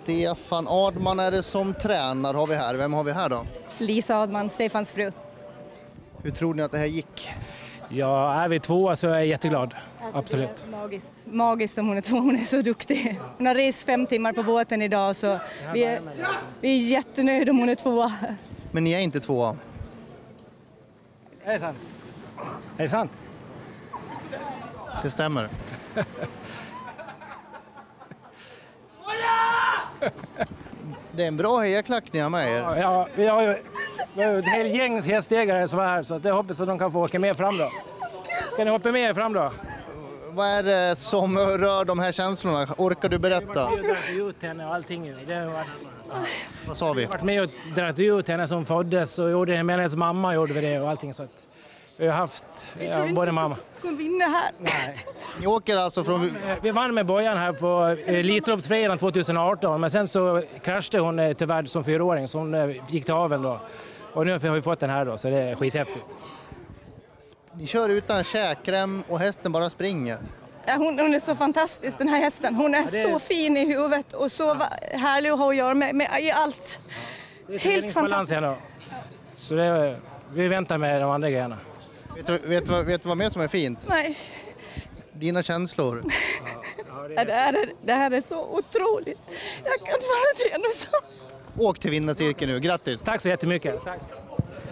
Stefan Adman är det som tränar har vi här. Vem har vi här då? Lisa Adman, Stefans fru. Hur tror ni att det här gick? Ja, är vi tvåa så är jag jätteglad. Absolut. Magiskt om hon är två, hon är så duktig. Hon har rest 5 timmar på båten idag så vi är jättenöjda om hon är tvåa. Men ni är inte tvåa. Är det sant? Är det sant? Det stämmer. Det är en bra hejaklack ni har med er. Ja, vi har ju ett helt gäng hästägare som är här så jag hoppas att de kan få åka med fram då. Ska ni hoppa med fram då? Vad är det som rör de här känslorna? Orkar du berätta? Vi har dragit ut henne och allting. Vad sa vi? Vi har varit med och dragit ut henne som föddes och gjorde det med hennes mamma gjorde vi det och allting så att vi har haft både mamma. Hon vinner här. Nej. Ni åker alltså från... Vi vann med Bojan här på Elitloppsfredagen 2018 men sen så kraschade hon tyvärr som 4-åring så hon gick till aveln då. Och nu har vi fått den här då så det är skithäftigt. Ni kör utan käkrem och hästen bara springer. Ja, hon är så fantastisk den här hästen. Hon är så fin i huvudet och så härlig att ha att göra med i allt. Helt fantastiskt. Så vi väntar med de andra grejerna. Vet du vad mer som är fint? Nej. Dina känslor. Det här är så otroligt. Jag kan inte vara det nu så. Åk till vinnarcirkeln nu. Grattis! Tack så jättemycket. Tack.